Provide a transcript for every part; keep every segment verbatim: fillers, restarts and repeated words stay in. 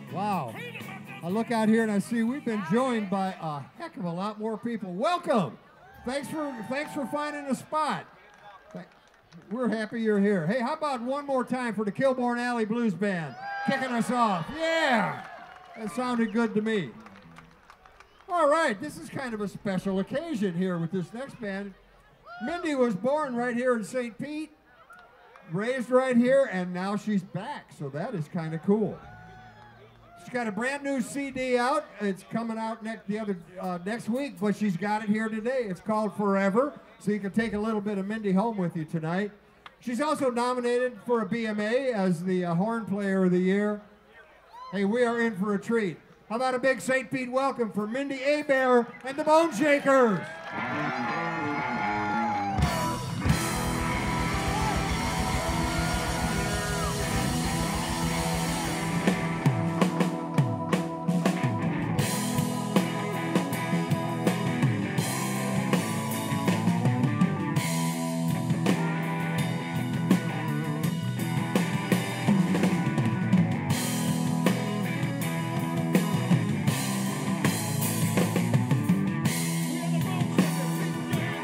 Wow. I look out here and I see we've been joined by a heck of a lot more people. Welcome. Thanks for thanks for finding a spot. We're happy you're here. Hey, how about one more time for the Kilbourne Alley Blues Band kicking us off? Yeah. That sounded good to me. All right, this is kind of a special occasion here with this next band. Mindi was born right here in Saint Pete, raised right here, and now she's back, so that is kind of cool. She's got a brand new C D out. It's coming out next the other uh, next week, but she's got it here today. It's called Forever, so you can take a little bit of Mindi home with you tonight. She's also nominated for a B M A as the uh, Horn Player of the Year. Hey, we are in for a treat. How about a big Saint Pete welcome for Mindi Abair and the Boneshakers? We are the Boneshakers.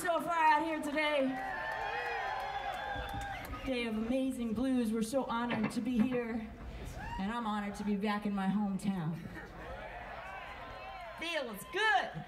so far out here today. Day of amazing blues. We're so honored to be here, and I'm honored to be back in my hometown. Feels good.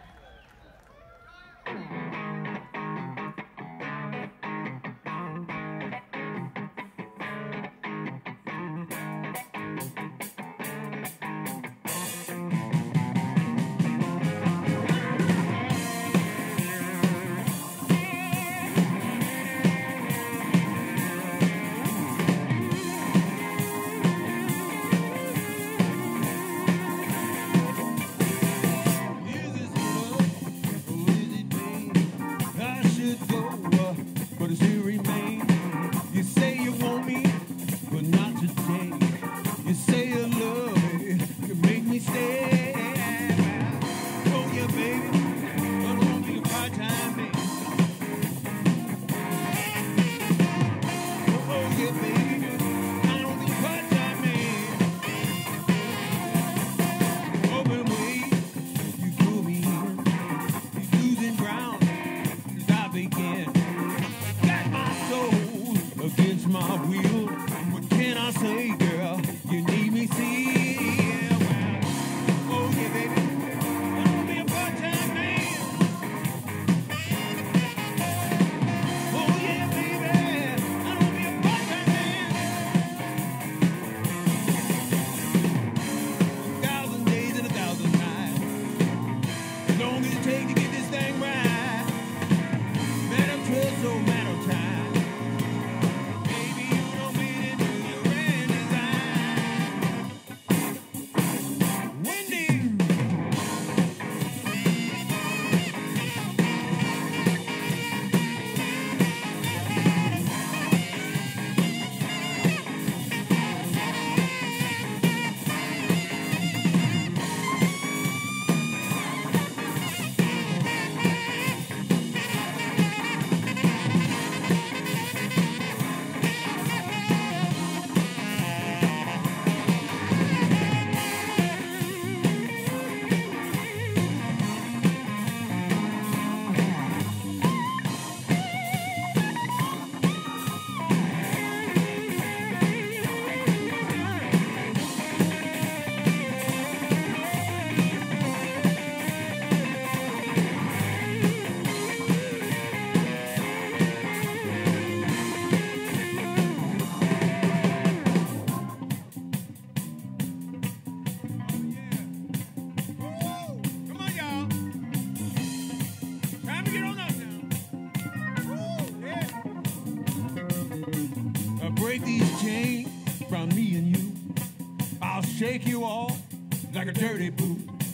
Shake you off like a dirty boot.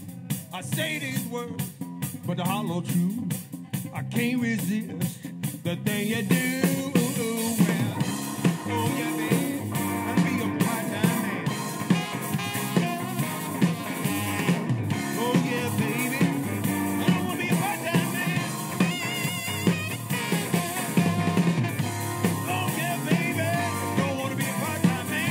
I say these words, but the hollow truth. I can't resist the thing you do. Well, oh yeah, baby, I'll be a part-time man. Oh yeah, baby, I don't wanna be a part-time man. Oh yeah, baby, don't wanna be a part-time man.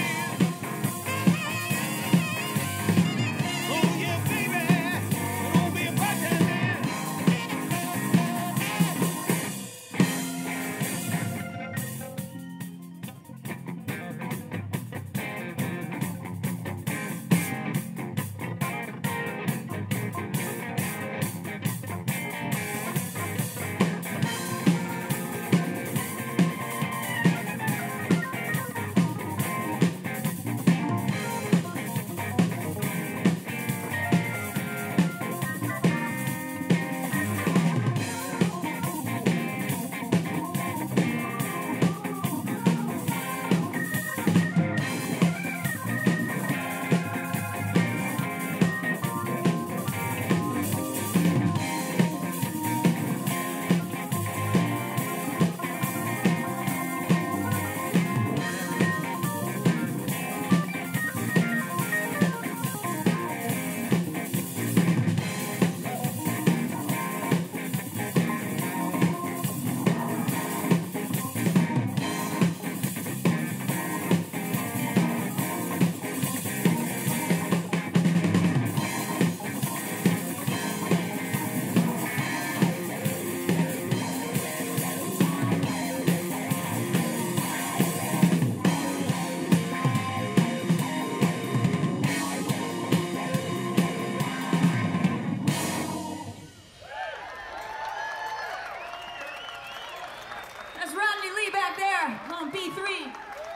back there on B three.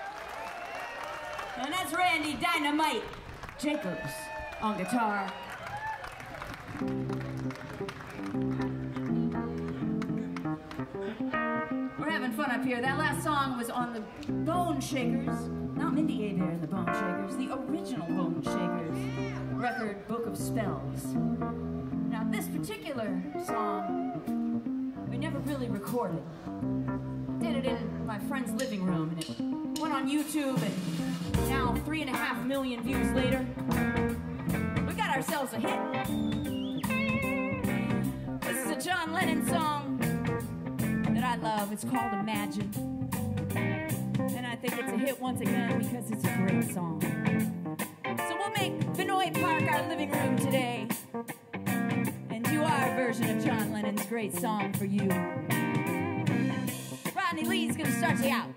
And that's Randy Dynamite Jacobs on guitar. We're having fun up here. That last song was on the Boneshakers, not Mindi Abair and the Boneshakers, the original Boneshakers record, Book of Spells. Now this particular song, we never really recorded. Did it in my friend's living room, and it went on YouTube, and now three and a half million views later, we got ourselves a hit. This is a John Lennon song that I love. It's called Imagine. And I think it's a hit once again because it's a great song. So we'll make Vinoy Park our living room today and do our version of John Lennon's great song for you. Rodney Lee's gonna start you out.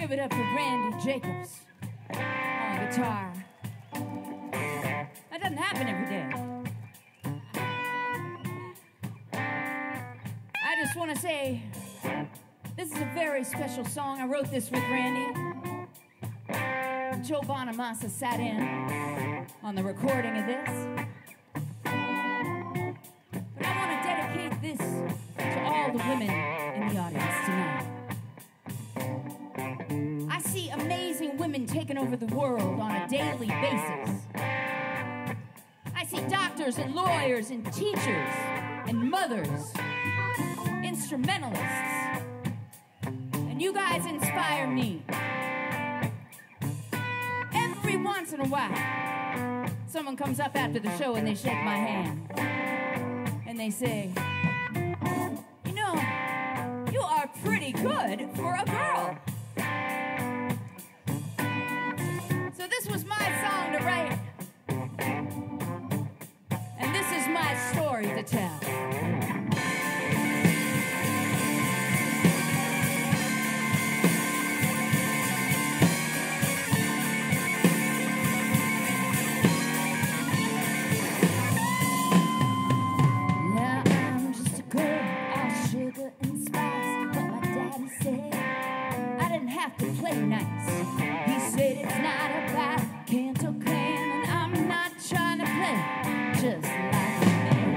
Give it up for Randy Jacobs on guitar. That doesn't happen every day. I just want to say, this is a very special song. I wrote this with Randy. Joe Bonamassa sat in on the recording of this. But I want to dedicate this to all the women in the audience tonight. I see amazing women taking over the world on a daily basis. I see doctors and lawyers and teachers and mothers, instrumentalists. And you guys inspire me. Every once in a while, someone comes up after the show and they shake my hand. And they say, you know, you are pretty good for a girl. So this was my song to write. And this is my story to tell. To play nice. He said it's not about can't or can, and I'm not trying to play just like a man.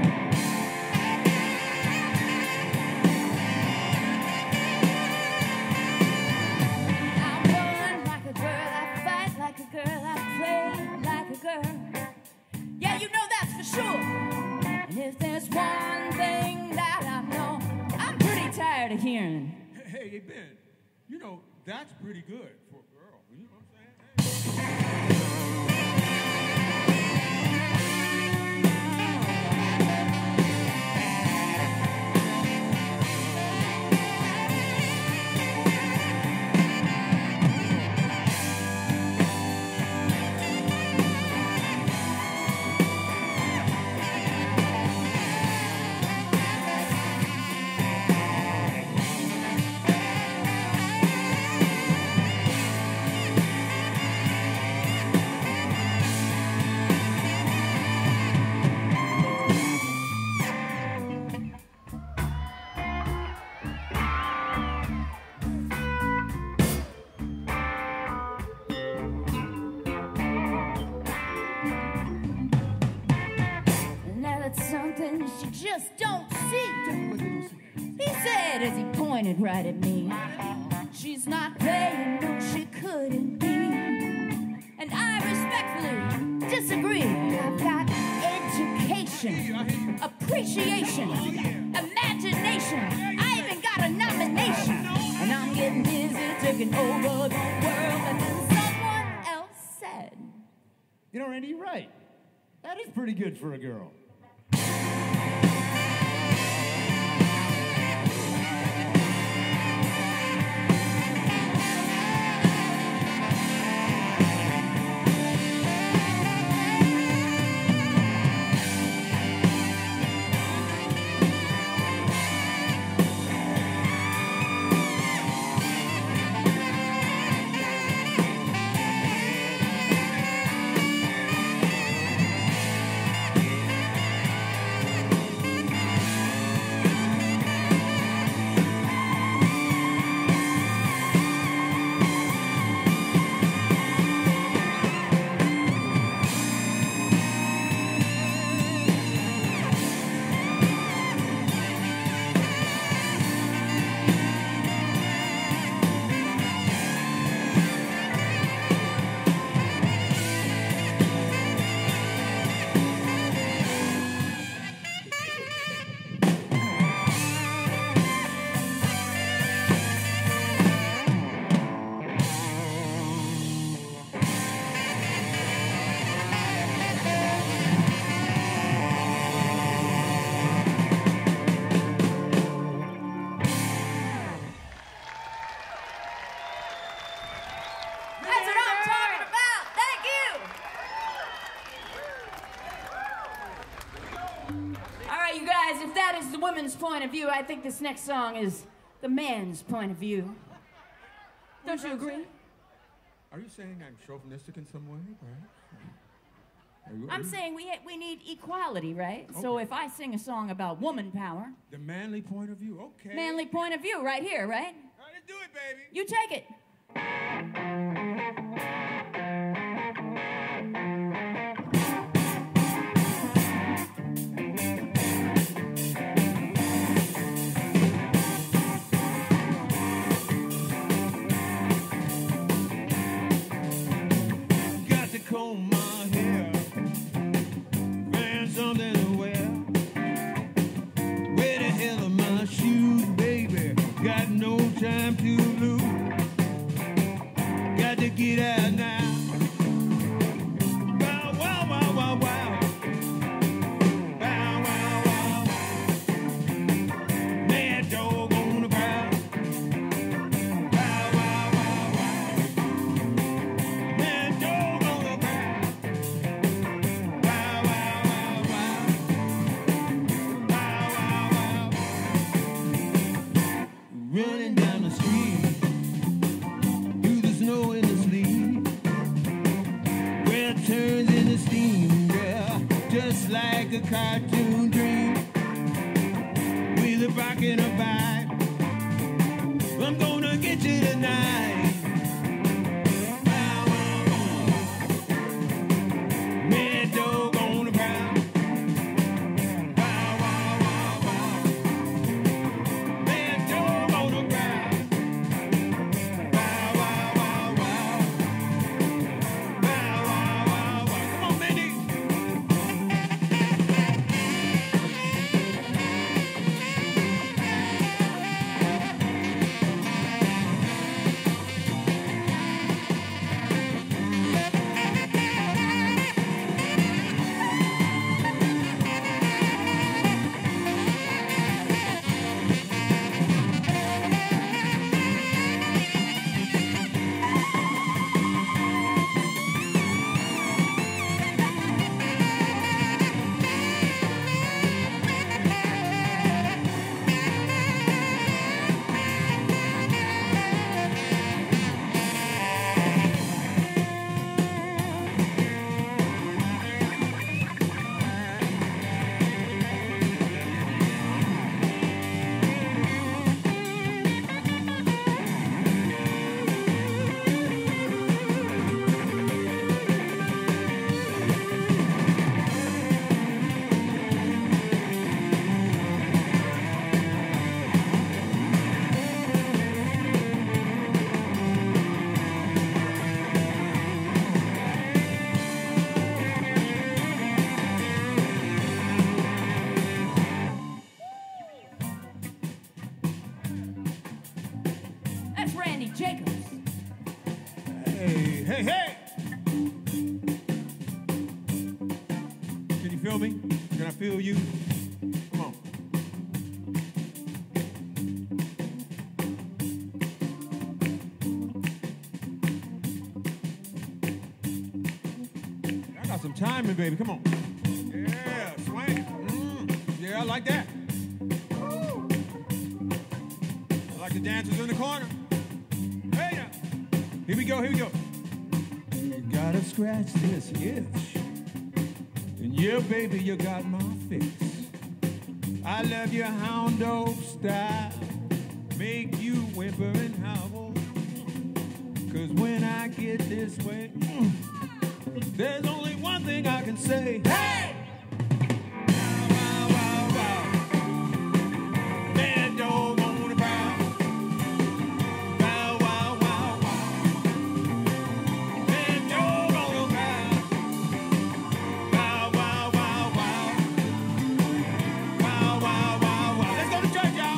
I run like a girl, I fight like a girl, I play like a girl. Yeah, you know that's for sure. And if there's one thing that I know, I'm pretty tired of hearing. Hey, hey, Ben, you know, that's pretty good for a girl. You know what I'm saying? She just don't see. He said as he pointed right at me, she's not playing, no, she couldn't be. And I respectfully disagree. I've got education, appreciation, imagination. I even got a nomination. And I'm getting busy taking over the world. And then someone else said, you know, Randy, you're right. That is pretty good for a girl. Point of view, I think this next song is the man's point of view. The Don't you agree? Are you saying I'm chauvinistic in some way, right? Are you, are I'm you? saying we we need equality, right? Okay. So if I sing a song about woman power, The manly point of view, okay. manly point of view, right here, right? All right, let's do it, baby. You take it. Got to comb my hair, find something to wear. Where the hell are my shoes, baby? Got no time to lose. Got to get out now. Wow, wow, wow, wow, wow. Wow, wow, wow. Mad dog on the ground. Wow, wow, wow, wow. Mad dog on the ground. Wow, wow, wow, wow. Wow, wow, wow. Running down the street through the snow and the sleet, where it turns into steam, yeah, just like a cartoon dream. With a rock and a bite, I'm gonna get you tonight. Wow, wow, wow. Mad dog on the ground. Wow, wow, wow, wow. Mad dog on the ground. Wow, wow, wow, wow. Wow, wow, wow, wow. Come on, Mindy. That's Randy Jacobs. Hey, hey, hey! Can you feel me? Can I feel you? Come on. I got some timing, baby. Come on. Yeah, swing. Mm. Yeah, I like that. Woo. I like the dancers in the corner. Hey now. Here we go, here we go. You gotta scratch this itch. And yeah, baby, you got my fix. I love your hound dog style. Make you whimper and howl. Cause when I get this way, mm, there's only one thing I can say. Hey! Wow, wow, wow, wow. Mad dog on the ground. Wow, wow, wow, wow. Mad dog on the ground. Wow, wow, wow, wow. Wow, wow, wow, wow. Let's go to church, y'all.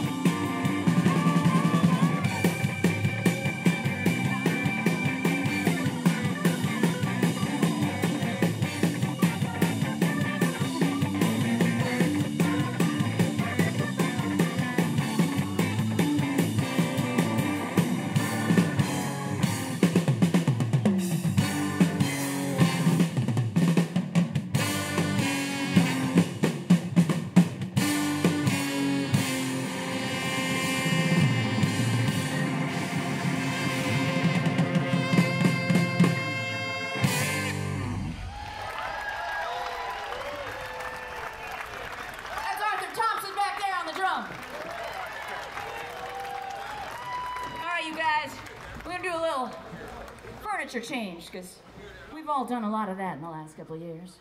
temperature change, because we've all done a lot of that in the last couple of years.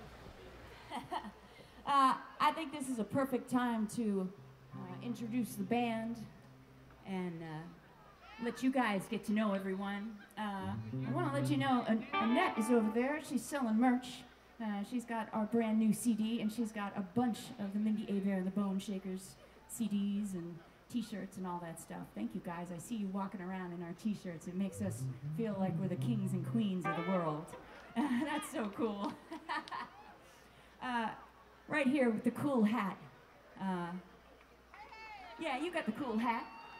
uh, I think this is a perfect time to uh, introduce the band and uh, let you guys get to know everyone. Uh, I want to let you know An Annette is over there. She's selling merch. Uh, she's got our brand new C D, and she's got a bunch of the Mindi Abair and the Boneshakers C Ds and t-shirts and all that stuff. Thank you guys. I see you walking around in our t-shirts. It makes us feel like we're the kings and queens of the world. That's so cool. uh, right here with the cool hat. Uh, yeah, you got the cool hat.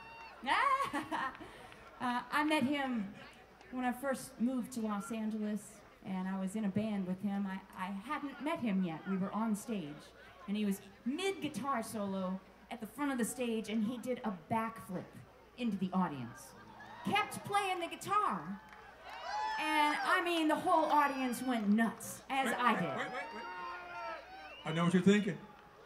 uh, I met him when I first moved to Los Angeles, and I was in a band with him. I, I hadn't met him yet. We were on stage, and he was mid-guitar solo at the front of the stage, and he did a backflip into the audience. Kept playing the guitar. And, I mean, the whole audience went nuts, as wait, I wait, did. Wait, wait, wait. I know what you're thinking.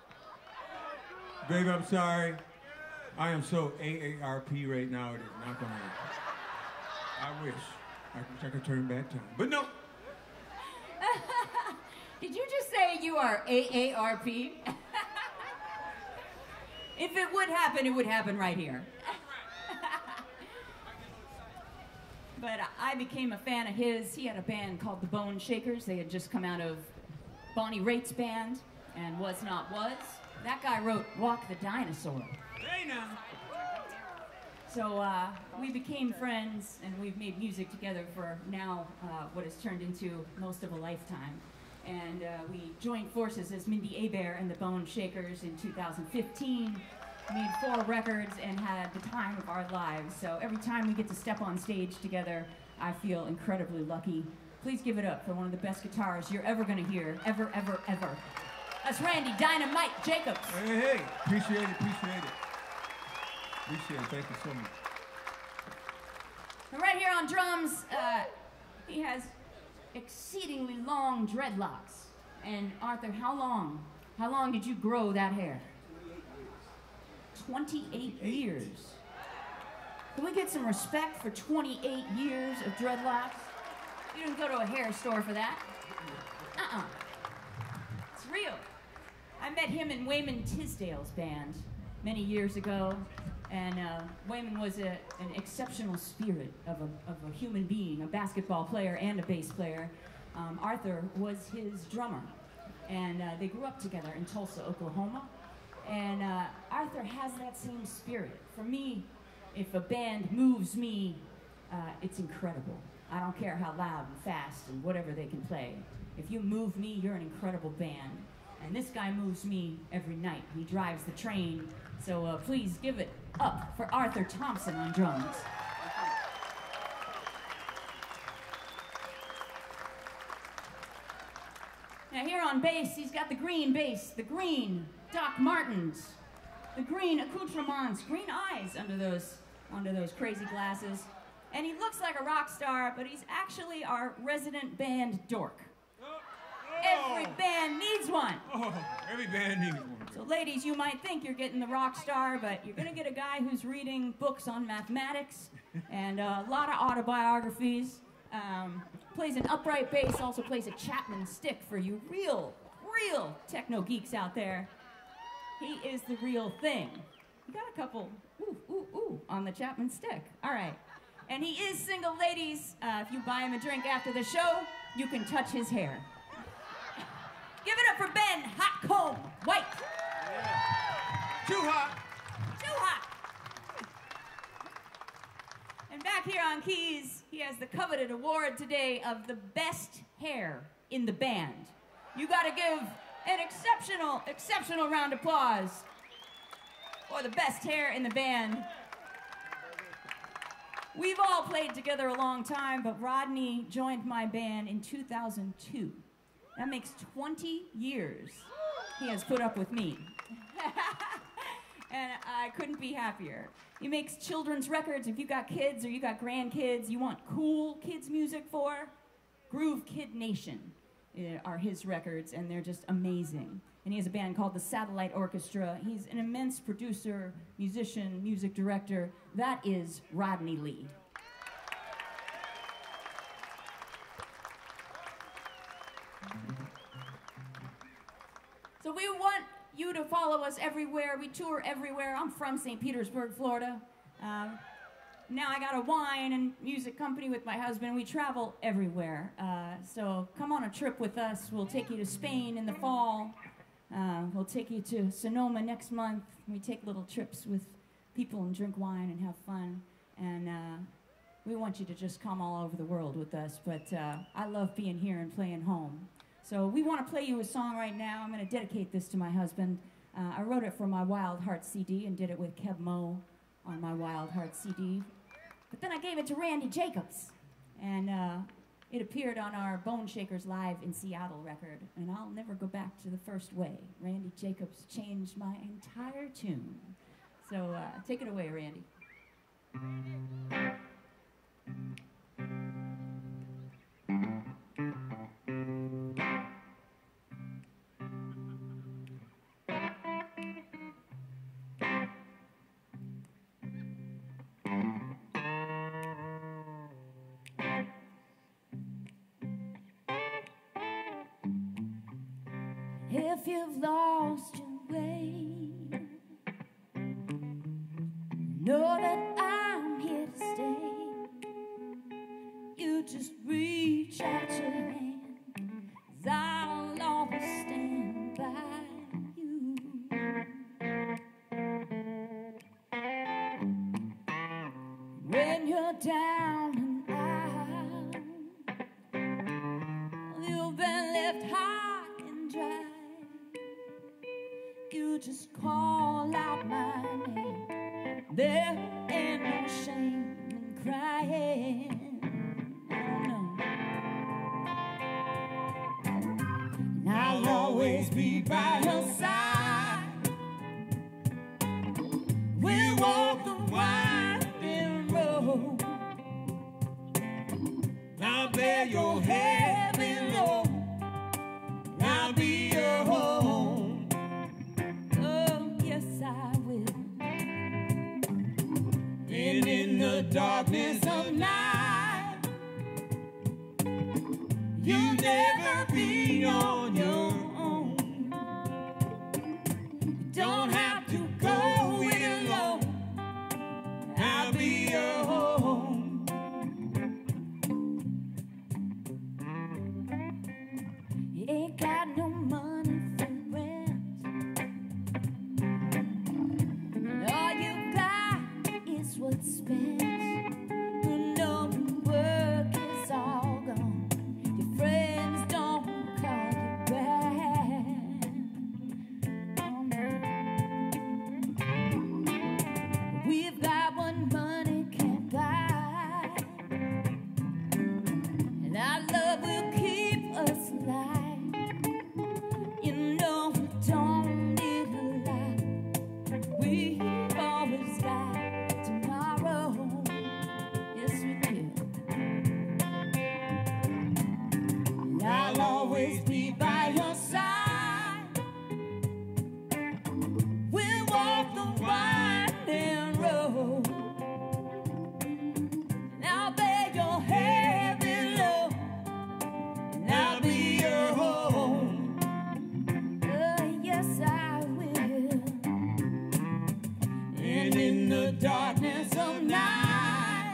Baby, I'm sorry. I am so A A R P right now, it is not going to work. I wish. I wish I could turn back time. But no. Did you just say you are A A R P? If it would happen, it would happen right here. But I became a fan of his. He had a band called the Boneshakers. They had just come out of Bonnie Raitt's band and Was Not Was. That guy wrote Walk the Dinosaur. Hey now. So uh, we became friends, and we've made music together for now uh, what has turned into most of a lifetime. And uh, we joined forces as Mindi Abair and the Boneshakers in two thousand fifteen, made four records, and had the time of our lives. So every time we get to step on stage together, I feel incredibly lucky. Please give it up for one of the best guitarists you're ever going to hear, ever, ever, ever. That's Randy Dynamite Jacobs. Hey, hey, appreciate it, appreciate it. Appreciate it, thank you so much. And right here on drums, uh, he has exceedingly long dreadlocks. And Arthur, how long? How long did you grow that hair? twenty-eight years. Can we get some respect for twenty-eight years of dreadlocks? You didn't go to a hair store for that. Uh-uh. It's real. I met him in Wayman Tisdale's band many years ago. And uh, Wayman was a, an exceptional spirit of a, of a human being, a basketball player and a bass player. Um, Arthur was his drummer, and uh, they grew up together in Tulsa, Oklahoma. And uh, Arthur has that same spirit. For me, if a band moves me, uh, it's incredible. I don't care how loud and fast and whatever they can play. If you move me, you're an incredible band. And this guy moves me every night. He drives the train. So uh, please give it up for Arthur Thompson on drums. Now here on bass, he's got the green bass, the green Doc Martens, the green accoutrements, green eyes under those, under those crazy glasses. And he looks like a rock star, but he's actually our resident band dork. Every band needs one. Oh, every band needs one. So ladies, you might think you're getting the rock star, but you're gonna get a guy who's reading books on mathematics and uh, a lot of autobiographies. Um, plays an upright bass, also plays a Chapman stick for you real, real techno geeks out there. He is the real thing. You got a couple ooh, ooh, ooh on the Chapman stick. All right. And he is single, ladies. Uh, if you buy him a drink after the show, you can touch his hair. Give it up for Ben Hot Comb White. Yeah. Too hot. Too hot. And back here on keys, he has the coveted award today of the best hair in the band. You got to give an exceptional, exceptional round of applause for the best hair in the band. We've all played together a long time, but Rodney joined my band in two thousand two. That makes twenty years he has put up with me. And I couldn't be happier. He makes children's records. If you got kids or you got grandkids you want cool kids music for, Groove Kid Nation are his records, and they're just amazing. And he has a band called the Satellite Orchestra. He's an immense producer, musician, music director. That is Rodney Lee. So we want you to follow us everywhere. We tour everywhere. I'm from Saint Petersburg, Florida. Um, now I got a wine and music company with my husband. We travel everywhere. Uh, so come on a trip with us. We'll take you to Spain in the fall. Uh, we'll take you to Sonoma next month. We take little trips with people and drink wine and have fun. And uh, we want you to just come all over the world with us. But uh, I love being here and playing home. So we want to play you a song right now. I'm going to dedicate this to my husband. Uh, I wrote it for my Wild Heart C D and did it with Keb Mo on my Wild Heart C D. But then I gave it to Randy Jacobs, and uh, it appeared on our Boneshakers Live in Seattle record, and I'll never go back to the first way. Randy Jacobs changed my entire tune. So uh, take it away, Randy. If you've lost your way, know that I'm here to stay. You just reach out your hand, 'cause I'll always stand by you. When you're down and out, you've been left high and dry. You just call out my name. There ain't no shame in crying. No. And I'll always be by your side. We'll walk the winding road. I'll bear your heavy load. I'll be your home. And in the darkness of night, you'll never be on your own. You don't have to go it alone. I'll be your home. You ain't got no money for rent. All you got is what's spent. You know the work is all gone. Your friends don't call you back. Oh, no. We've got what money can't buy, and our love will keep us alive. You know we don't need a lot. We always got tomorrow. Yes, we do. And I'll always be by your side. We'll walk the winding road. And I'll bear your heavy load. And I'll be your home. Oh, yes, I will. And in the darkness of night,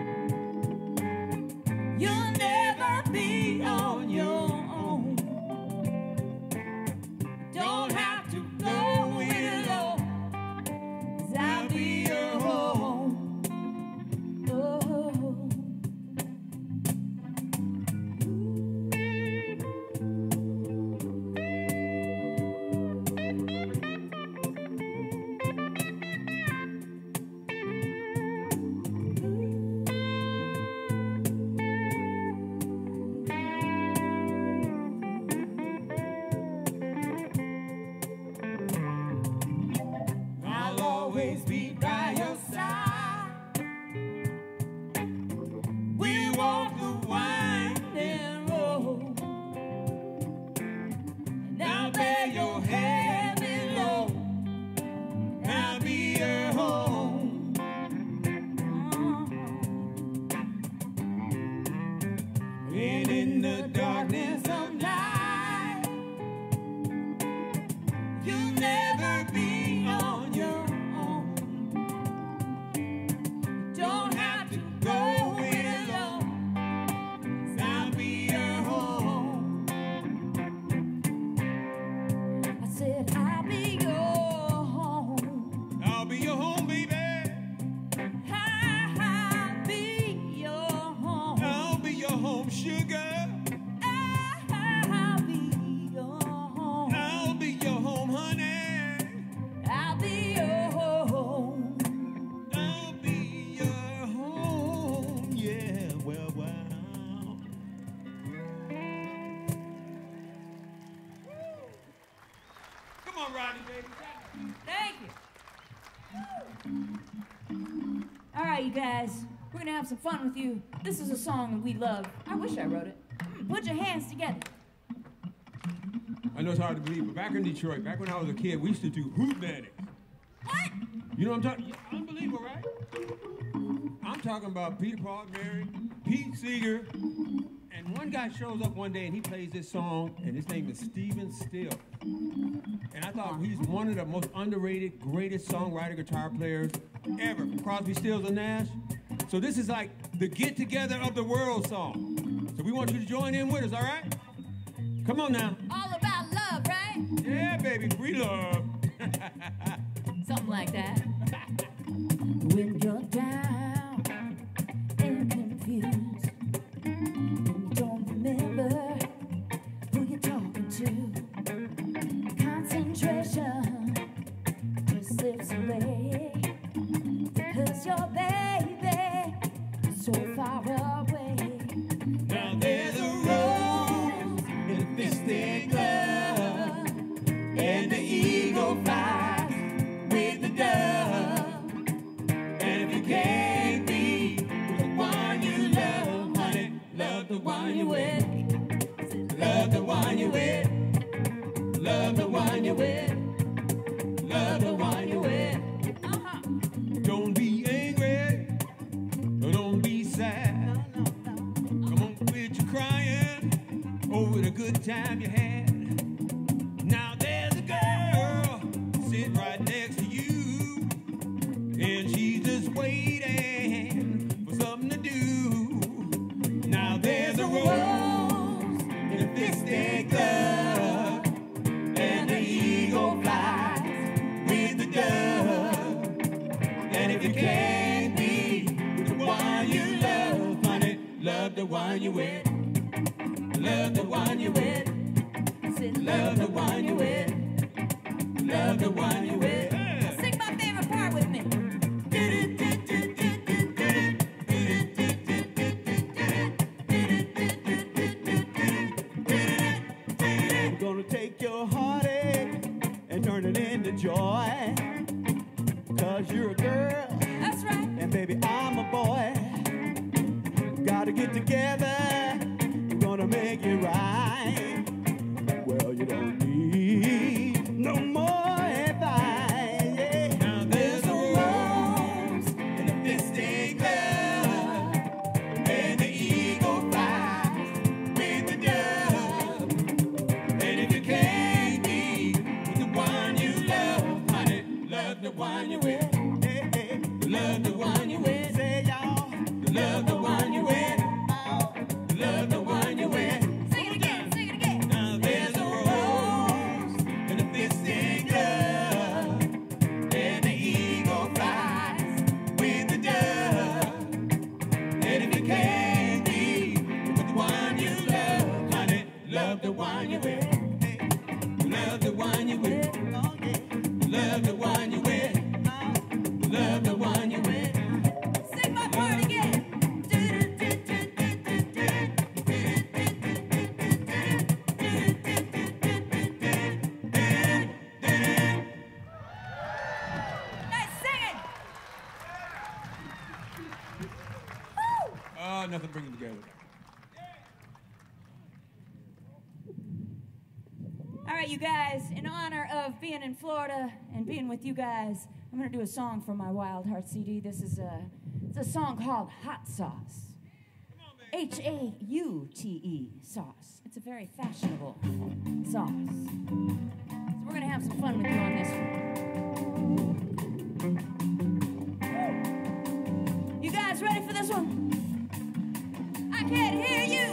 you'll never be on your own. Don't have to go it alone, 'cause I'll be your home. Oh. I'll always be by your side. We walk the winding road. And I'll bear your heavy load. And I'll be your home. And in the darkness of night, girl. I'll be your home. I'll be your home, honey. I'll be your home. I'll be your home. Yeah, well, well. Come on, Rodney, baby. Thank you. All right, you guys, we're gonna have some fun with you. This is a song that we love. I wish I wrote it. Put your hands together. I know it's hard to believe, but back in Detroit, back when I was a kid, we used to do Hootmanics. What? You know what I'm talking? Unbelievable, right? I'm talking about Peter, Paul, Mary, Pete Seeger, and one guy shows up one day and he plays this song, and his name is Stephen Still. And I thought he's one of the most underrated, greatest songwriter, guitar players ever. Crosby, Stills, and Nash. So this is like the get together of the world song. So we want you to join in with us, all right? Come on now. All about love, right? Yeah, baby, free love. Something like that. When you're down and confused, and you don't remember who you're talking to, concentration just slips away, because your baby is so far away. Now there's a rose in a fisted glove, and the eagle flies with the dove. And if you can't be with the one you love, honey, love the one you with. Love the one you with. Love the one you with. Love the one you with. Uh-huh. Don't be angry, or don't be sad. Come on, quit your crying over the good time you had. Now there's a girl sitting right next to you, and she's just waiting for something to do. Now there's a rose in a fisted glove, and the eagle flies with the dove. And if you can't be with the one you love, honey, love the one you with. Love the one you with. Love the one you with. Love the one you with. Sing my favorite part with me. We're gonna take your heartache and turn it into joy. Cause you're a girl, That's right. and baby, I'm a boy. Gotta get together, we're gonna make it right. Well, you don't need no more advice. Yeah. Now there's a rose in a fisted glove, and the eagle flies with the dove. And if you can't be with the one you love, honey, love the one you with. Hey, hey. Love the one you with. Say y'all, Love the one you with. Love the one you with. Sing it again, sing it again. Now there's a rose in a fisted glove, and the eagle flies with the dove. And if you can't be with the one you love, honey, love the one you with. Love the one you with. Love the one you with. Love the one you with. Sing my part again. Nice singing. Woo! Oh, nothing bringing together. All right, you guys, in honor of being in Florida and being with you guys, I'm going to do a song from my Wild Heart C D. This is a, it's a song called Hot Sauce. H A U T E, sauce. It's a very fashionable sauce. So we're going to have some fun with you on this one. You guys ready for this one? I can't hear you.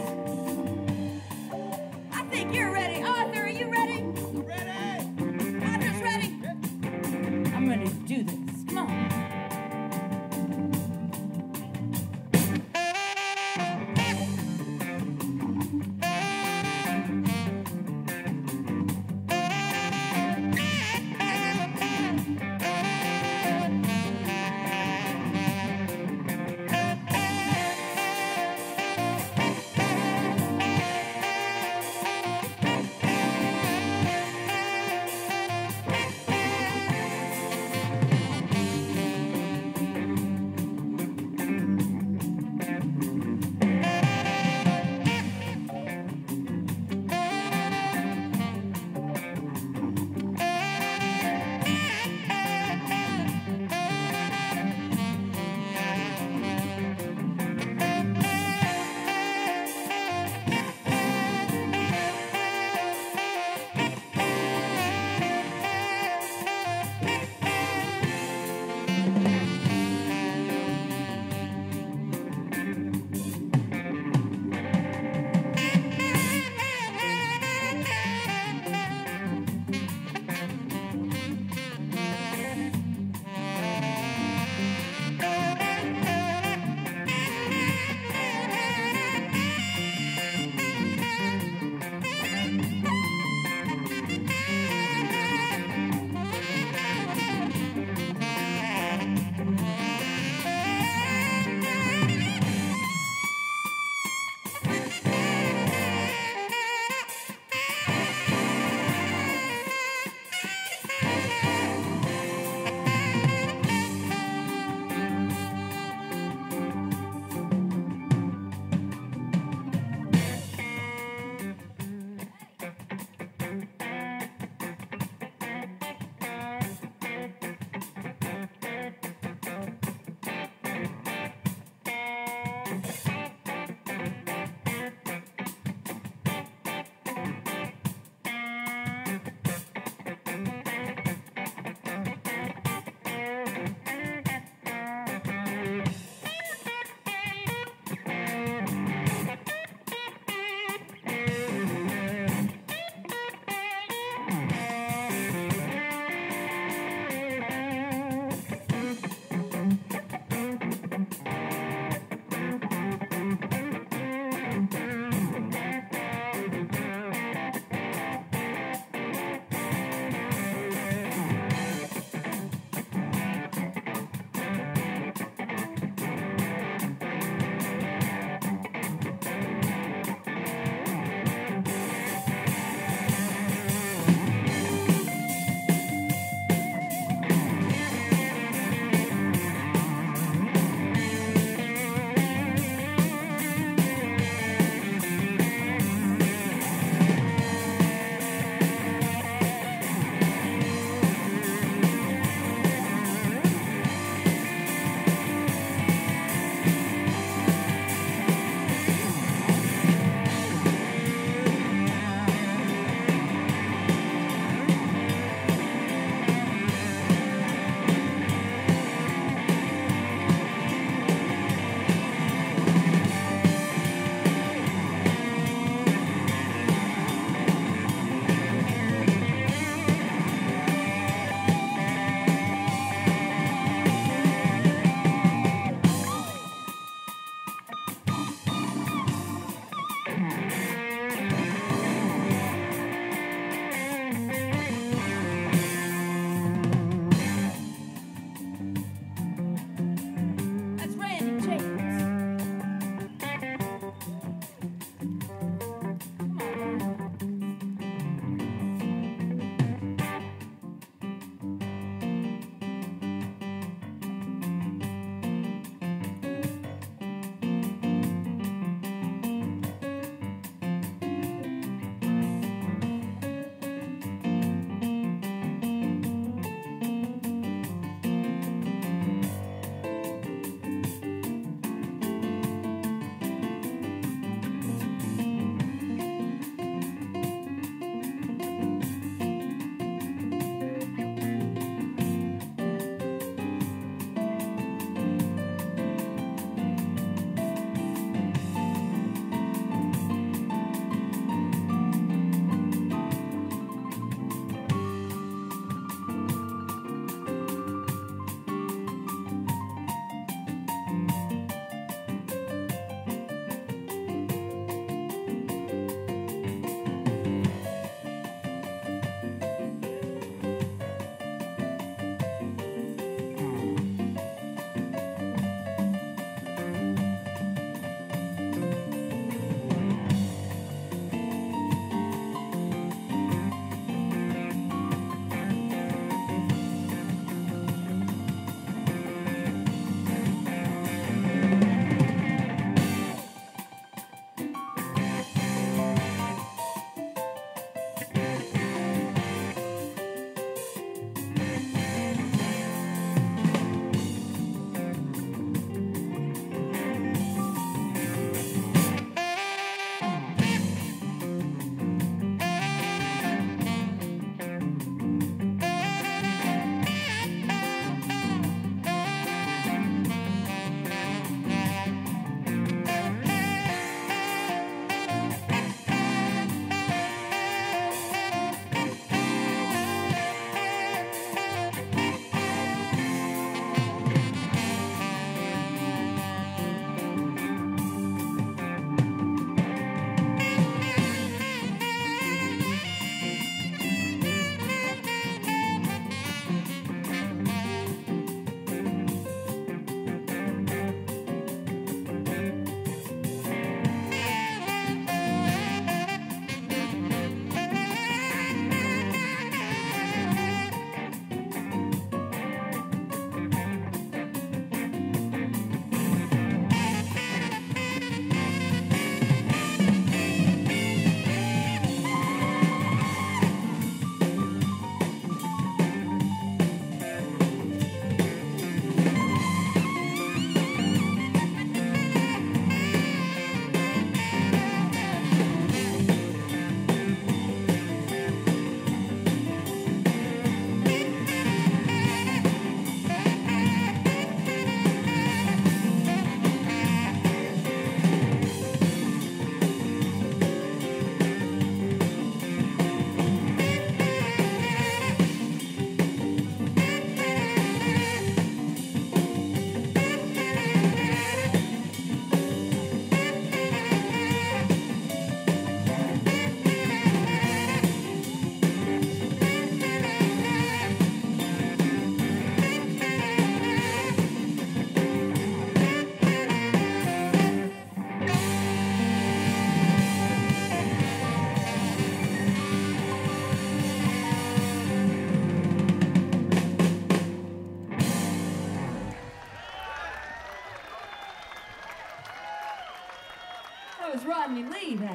I think you're ready. Arthur, are you ready? ready? Arthur's ready? I'm ready to do this. Come on.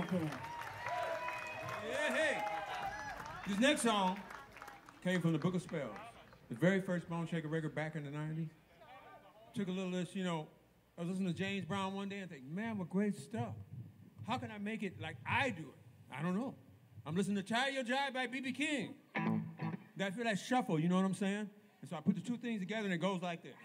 Abair. Yeah, hey. This next song came from the Book of Spells, the very first Boneshaker record back in the nineties. Took a little list, you know, I was listening to James Brown one day and think, man, what great stuff. How can I make it like I do it? I don't know. I'm listening to Tie Your Jive by B B King. That feel that shuffle, you know what I'm saying? And so I put the two things together and it goes like this.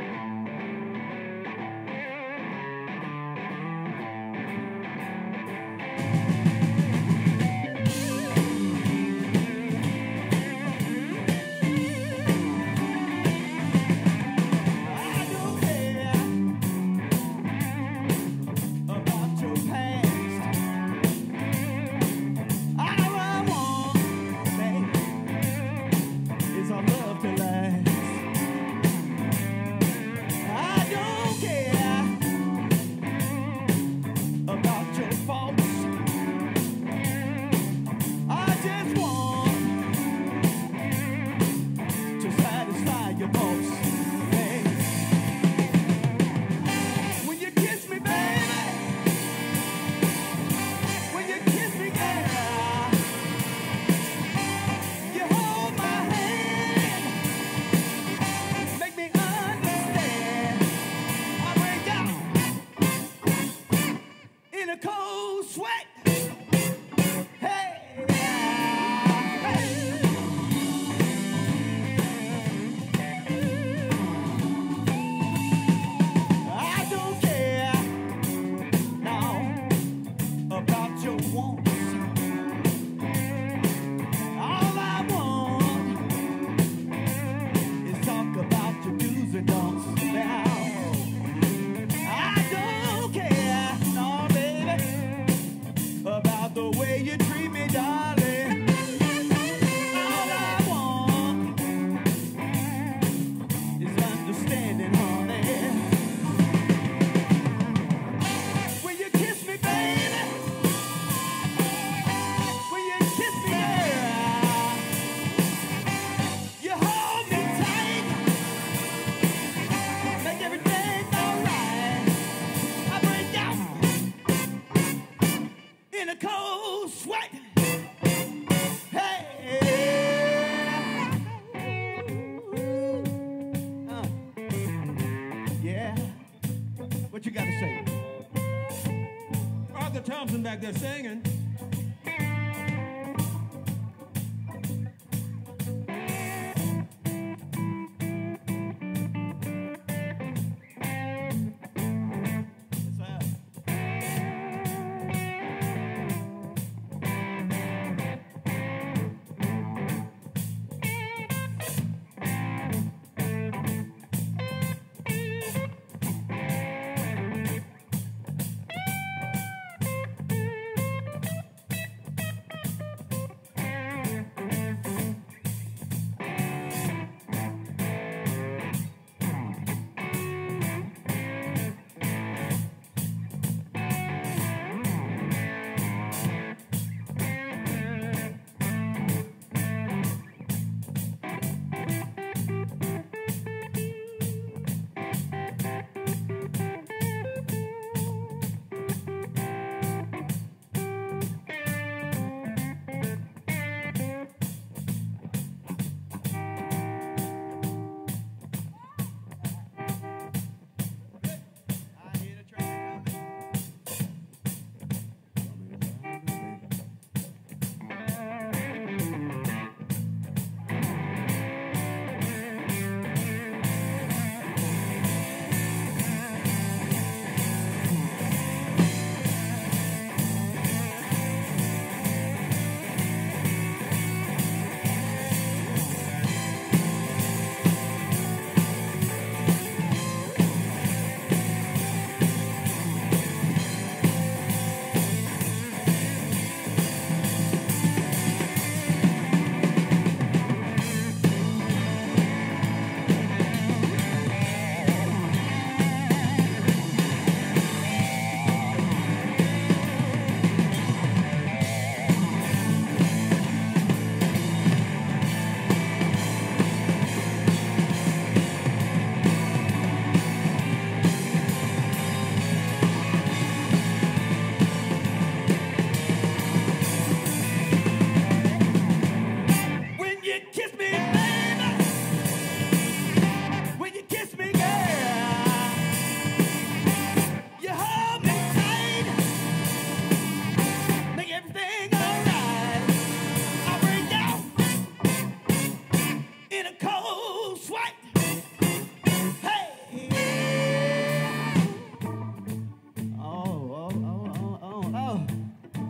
Thompson back there singing.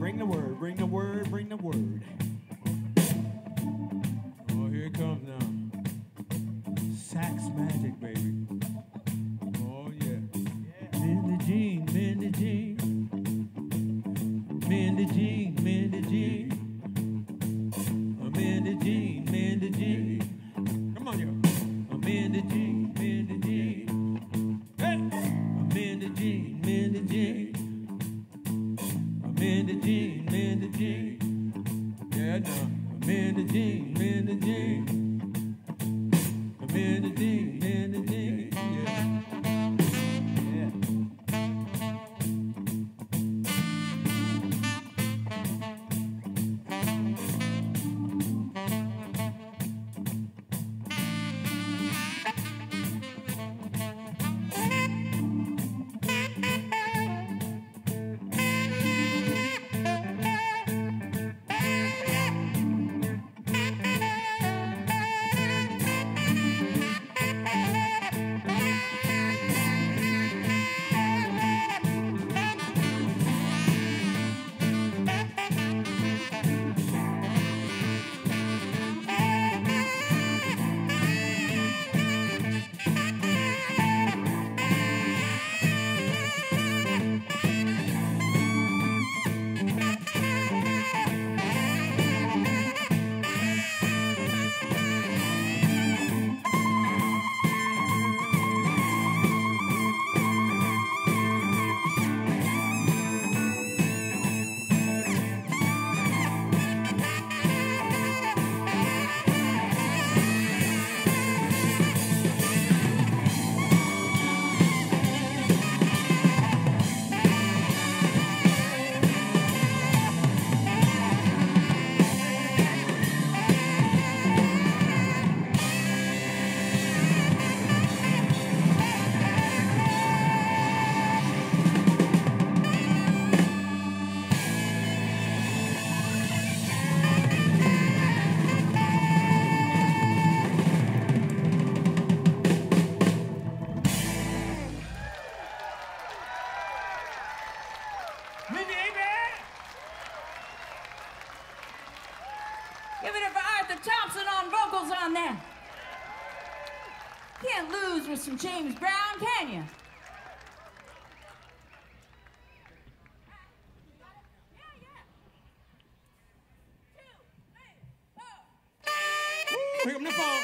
Bring the word, bring the word, bring the word. Oh, here it comes now. Sax magic, baby. Oh, yeah. Mindy Jean, Mindy Jean. Mindy Jean, Mindy Jean. Mindy Jean, Mindy Jean. Come on, yo. Mindy Jean, Mindy Jean. Hey! Mindy Jean, Mindy Jean. Mindy Jean, Mindy Jean. Yeah, no. Mindy Jean, Mindy Jean. Mindy Jean, Mindy Jean. Yeah. Yeah. Give it up for Arthur Thompson on vocals on that. Can't lose with some James Brown, can you? Pick up the phone.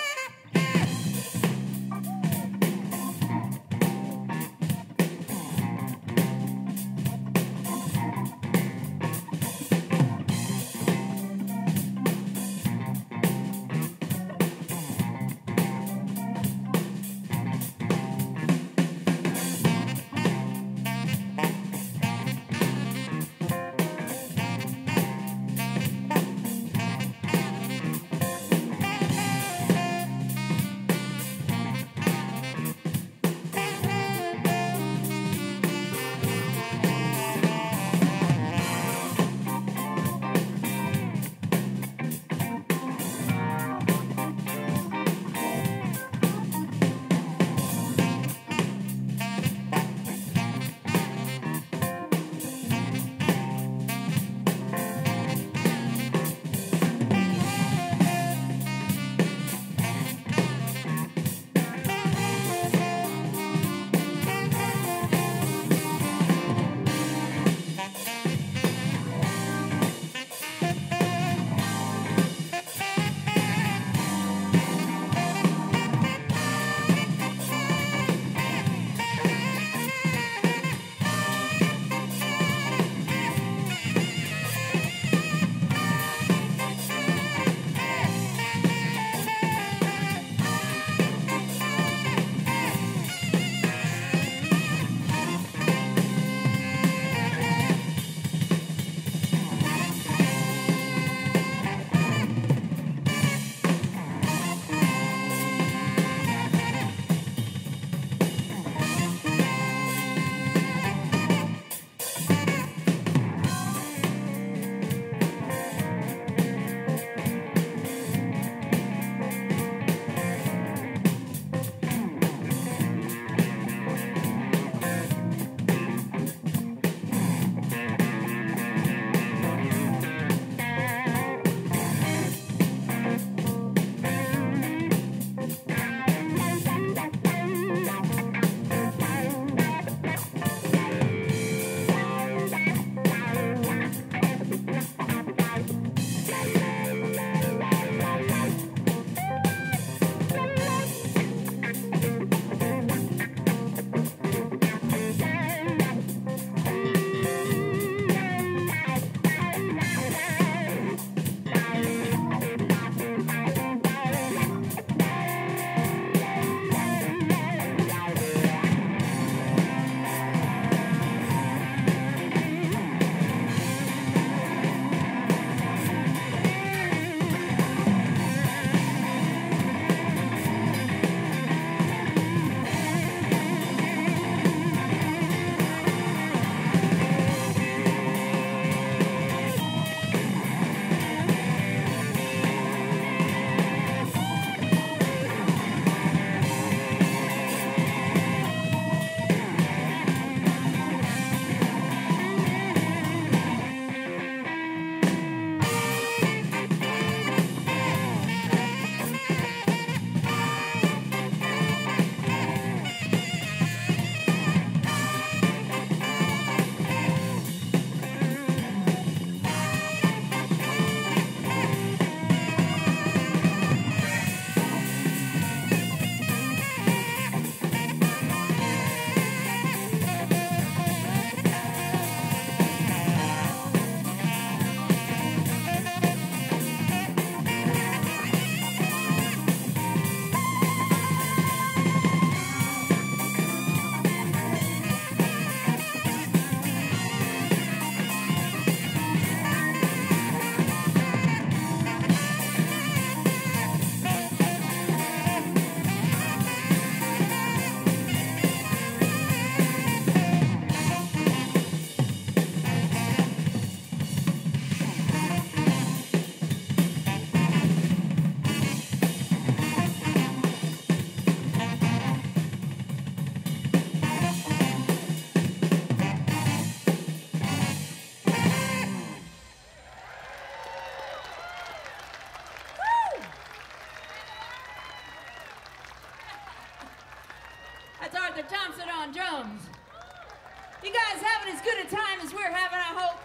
with Thompson on drums. You guys having as good a time as we're having, I hope.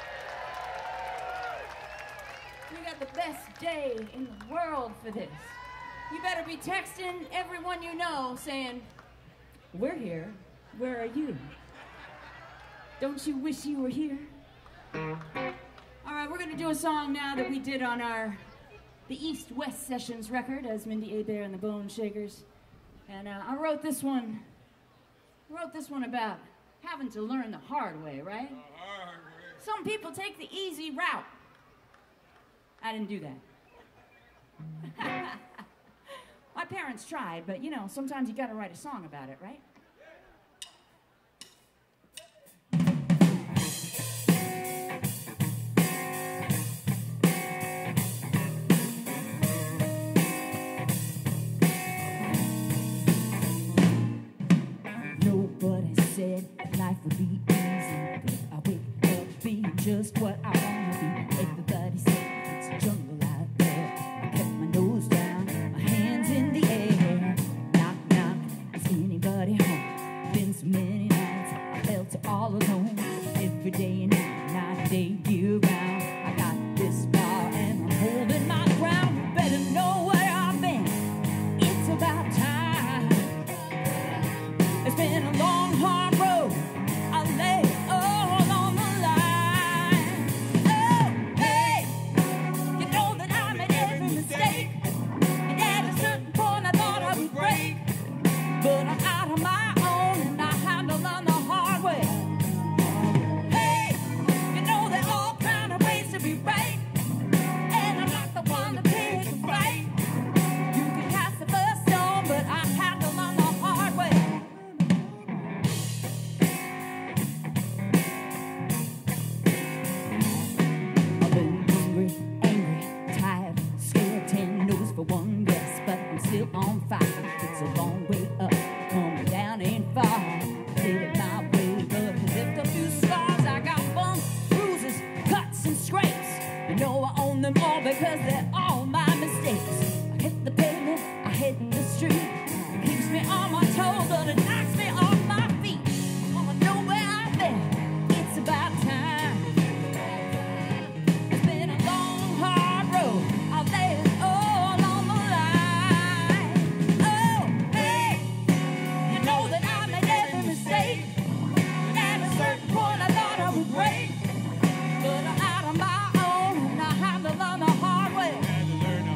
We got the best day in the world for this. You better be texting everyone you know saying, we're here, where are you? Don't you wish you were here? All right, we're gonna do a song now that we did on our the East-West Sessions record as Mindi Abair and the Boneshakers. And uh, I wrote this one, I wrote this one about having to learn the hard way, right? The hard way. Some people take the easy route. I didn't do that. My parents tried, but you know, sometimes you gotta write a song about it, right? Nobody said life would be easy, but I wake up being just what I want to be. Everybody said it's a jungle out there. I kept my nose down, my hands in the air. Knock, knock, is anybody home? Been so many nights I felt all alone. Every day and night, night, day, year round. I got this far and I'm holding my ground. You better know where I've been. It's about time. It's been a long, hard road. I lay it all on the line. Oh, hey, you know that I made every mistake. And at a certain point I thought I would break. But I'm out on my own and I had to learn the hard way. Hey, you know there are all kind of ways to be right. And I'm not the one to pick a fight. You can cast the first stone, but I had to learn the hard way. I've been hungry, angry, tired, scared, ten no's for one guess, but I'm still on fire. It's a long way up, coming down ain't far. Did it my way, but I left a few scars. I got bumps, bruises, cuts, and scrapes. You know I own them all because they're all my mistakes. I hit the pavement, I hit the street. It keeps me on my toes, but it knocks me off my feet. I know where I've been. It's about time. It's been a long, hard road. I'll lay it all on the line. Oh, hey, you know that I made every mistake. And at a certain point I thought I would break. But I'm out on my own and I have to learn the hard way.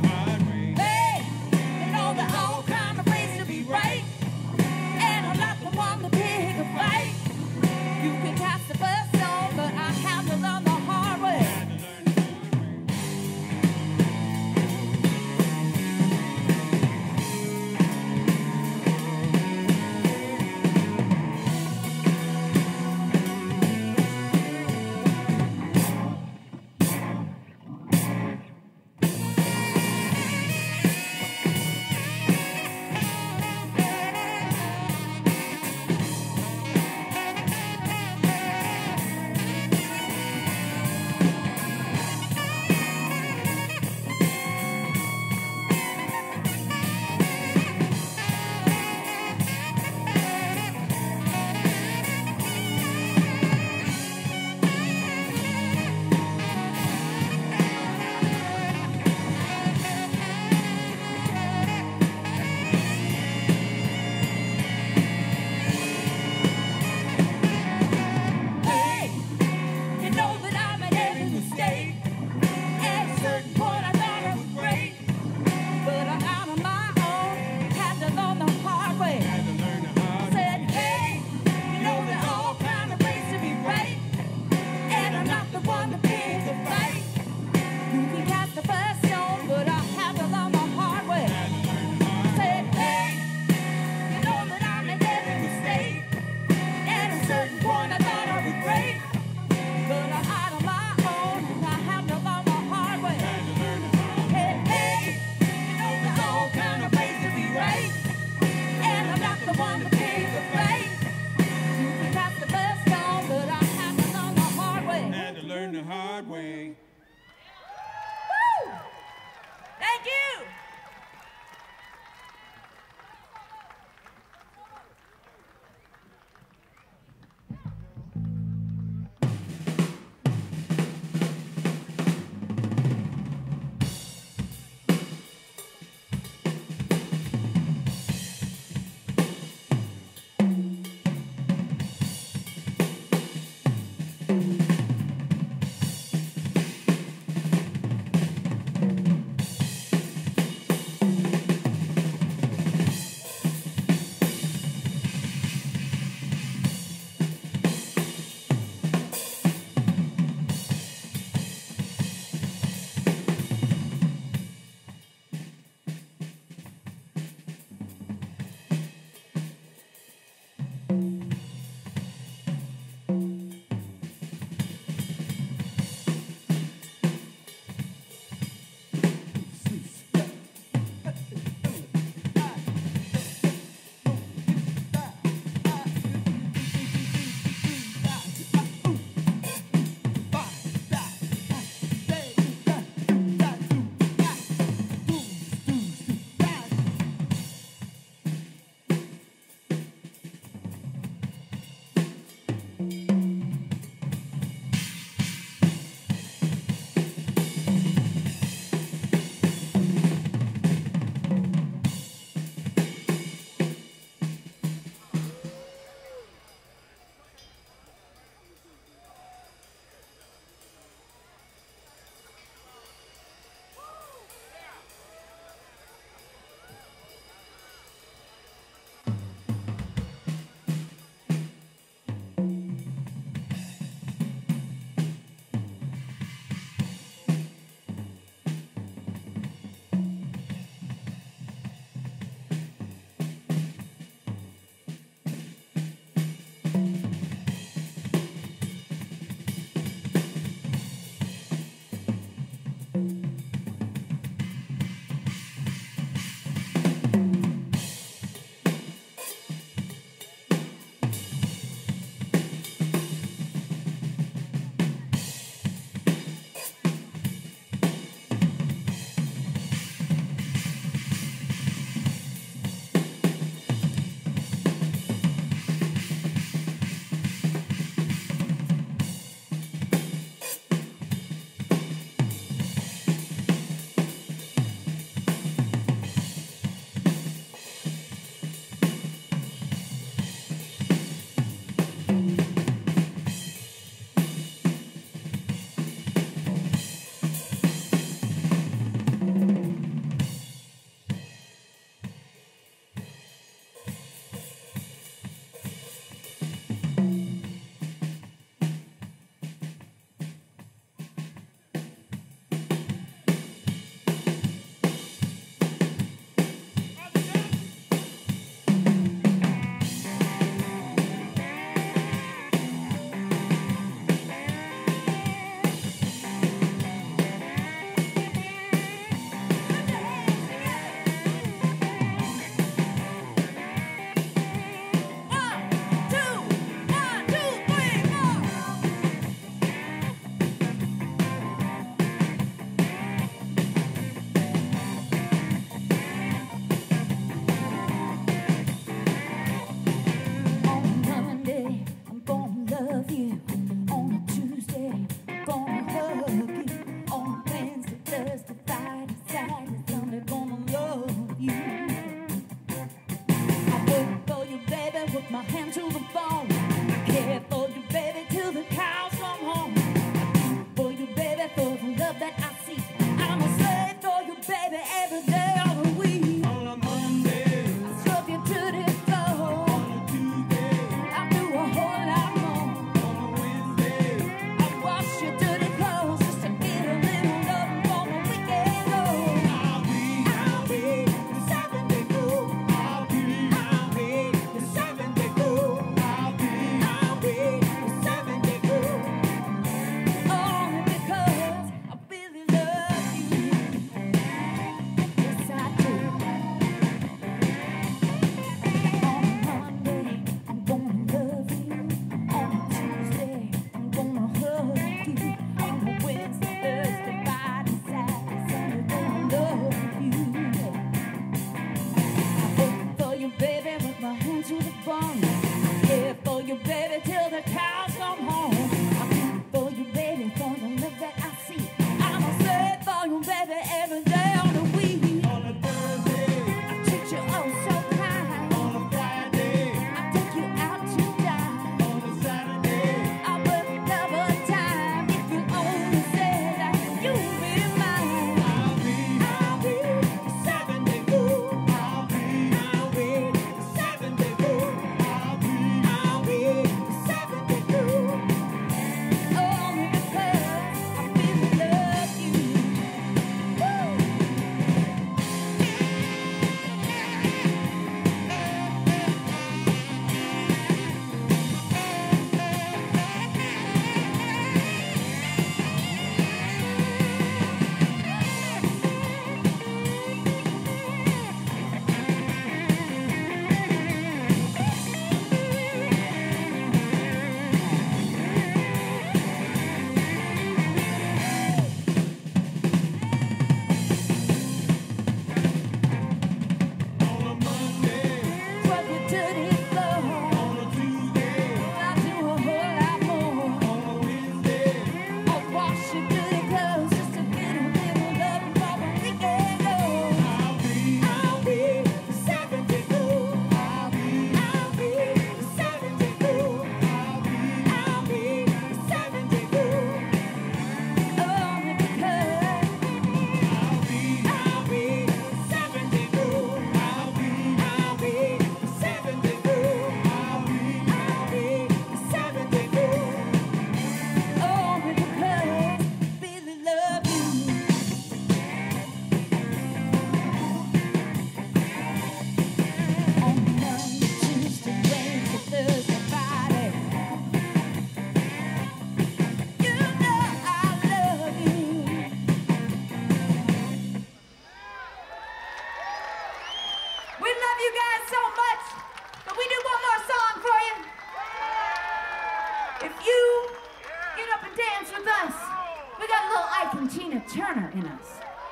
some Tina Turner in us.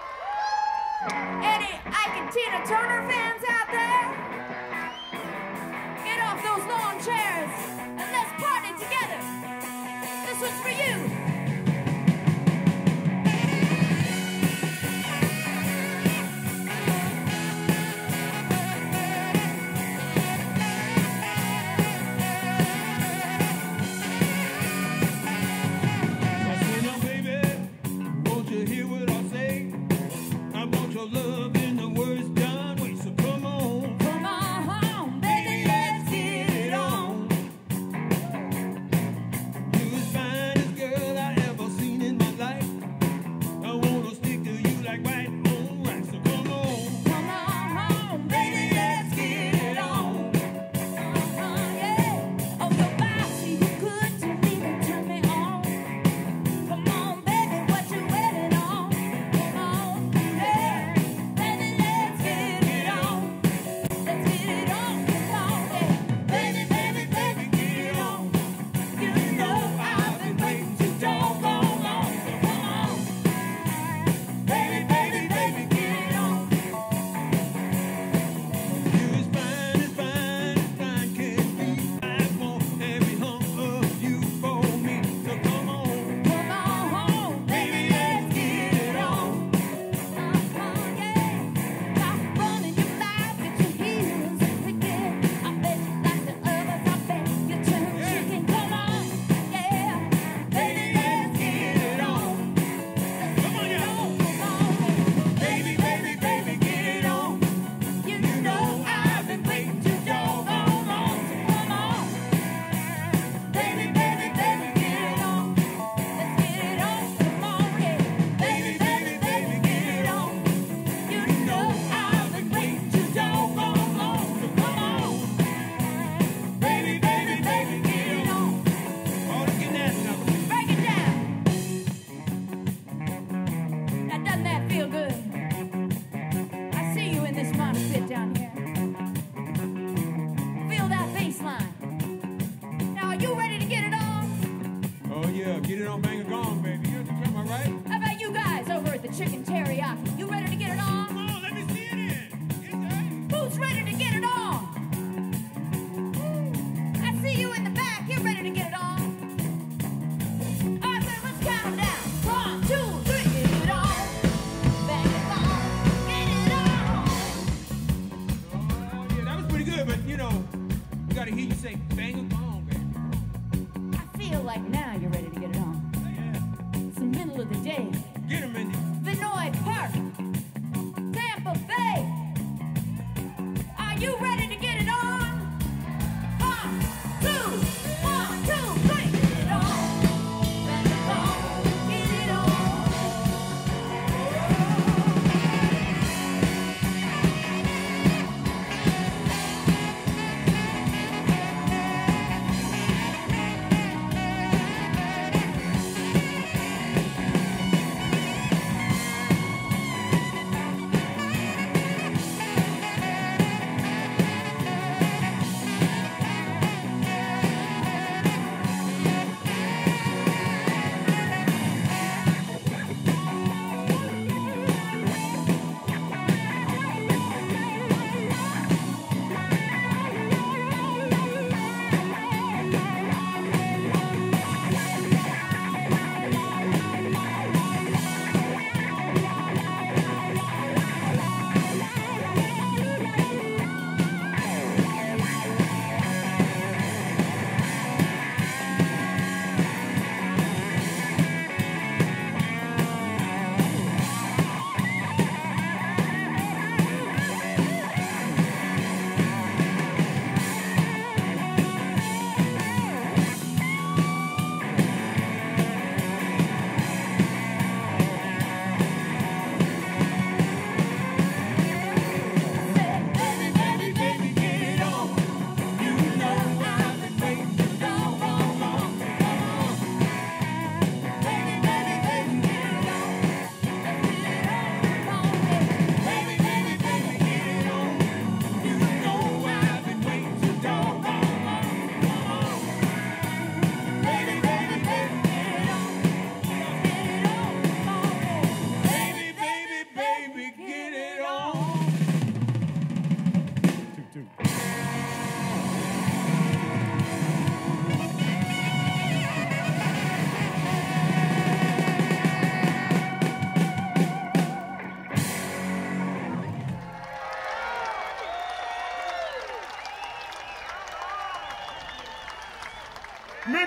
Any Ike and Tina Turner fans out there? Get off those lawn chairs and let's party together. This one's for you.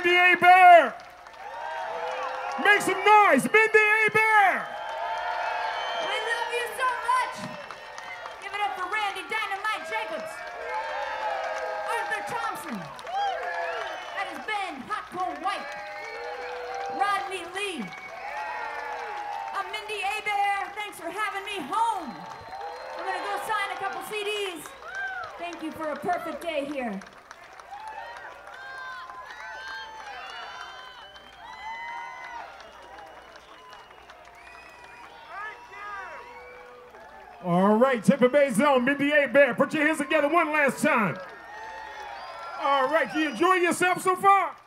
Mindi Abair. Make some noise, Mindi Abair. We love you so much. Give it up for Randy Dynamite Jacobs. Arthur Thompson. That is Ben Hot Cold White. Rodney Lee. I'm Mindi Abair. Thanks for having me home. I'm going to go sign a couple C Ds. Thank you for a perfect day here. All right, Tampa Bay Zone, Mindi Abair. Put your hands together one last time. All right, you enjoying yourself so far?